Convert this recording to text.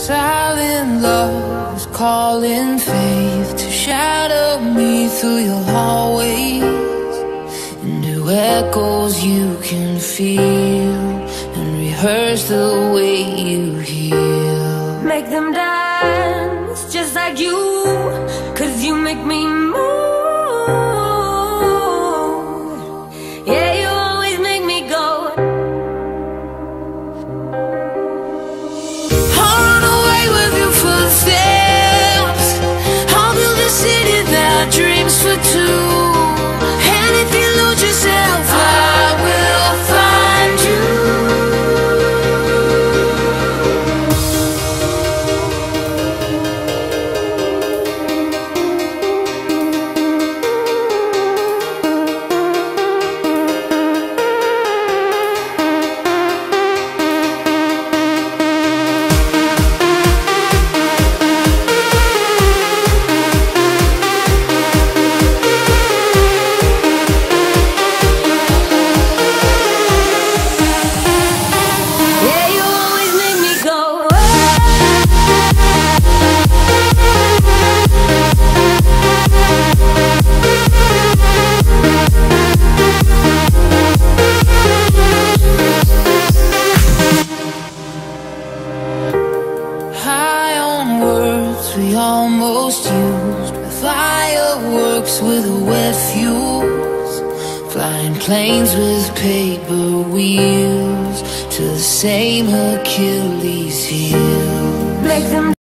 Silent love is calling faith to shadow me through your hallways, into echoes you can feel, and rehearse the way you heal. Make them dance just like you, 'cause you make me move. Yeah, you always make me go. I'll run away with your footsteps. I'll build a city that dreams for two. And if you lose yourself, I will find you. We almost used with fireworks with wet fuse, flying planes with paper wheels to the same Achilles heel. Make them